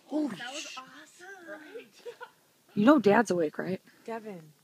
Holy That was awesome. You know Dad's awake, right? Devin.